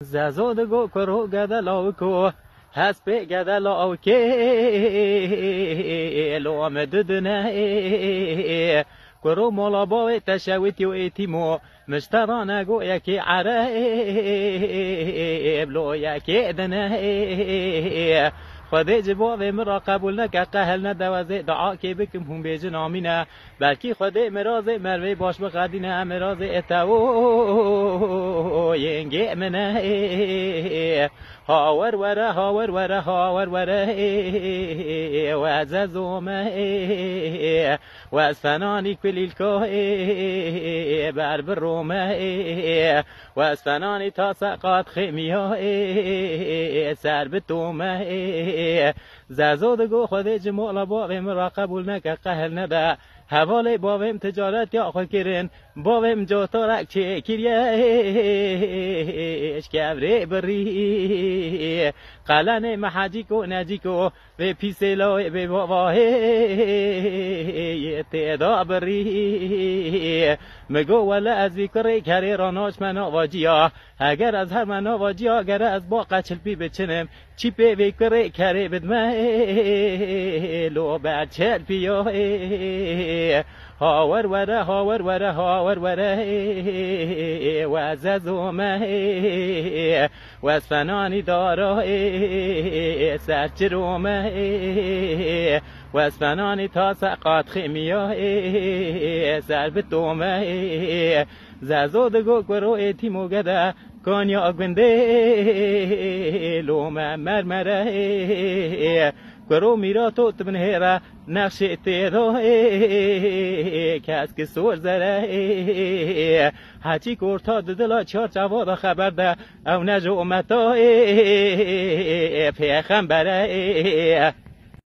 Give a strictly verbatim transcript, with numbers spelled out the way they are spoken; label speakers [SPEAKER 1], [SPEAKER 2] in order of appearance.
[SPEAKER 1] زازود گو کرو گدلاو کو هست به گدلاو که لو مددنه کرو مولا باوی تشویتی و ایتیمو مشترانه گو یکی عرب لو یکی دنه خدای جواب مرا قبول نکرد قهل ندوازه دعا که بکم هم بیجن آمینه بلکی خدای مراز مروی باش بقدینه مراز اتاو ینگی منه هاور وره هاور وره هاور وره و از زومه و از فنانی کلیل که بر برومه و از فنانی تا سقاط خیمیه سر بتومه زازود گو خود جمال باویم را قبول نکرد قهل نده حواله باویم تجارت یا خود کرن باویم جو تارک چه کریش کبره بری قلن محجی کو نجی کو به پیسلای به باباه تدا بری مگو ولا از ذکر کری راناش منا واجیا اگر از هر منا واجیا اگر از با قچل پی بچنم چی پی وکر کری بدمه لو بچل پیو هاور وره هاور وره هاور وره و از زومه و از فنانی داره سرچرومه و از فنانی تا سقاط خیمیه سر بتومه زازود گو کرو ایتیمو گده کانیا گنده لومه مرمره کرو میرا تو تبنهره نقش تیرو کس که سور زره هچی کرتا ددلا چهار جواب خبر ده او نجو امتا پیغمبره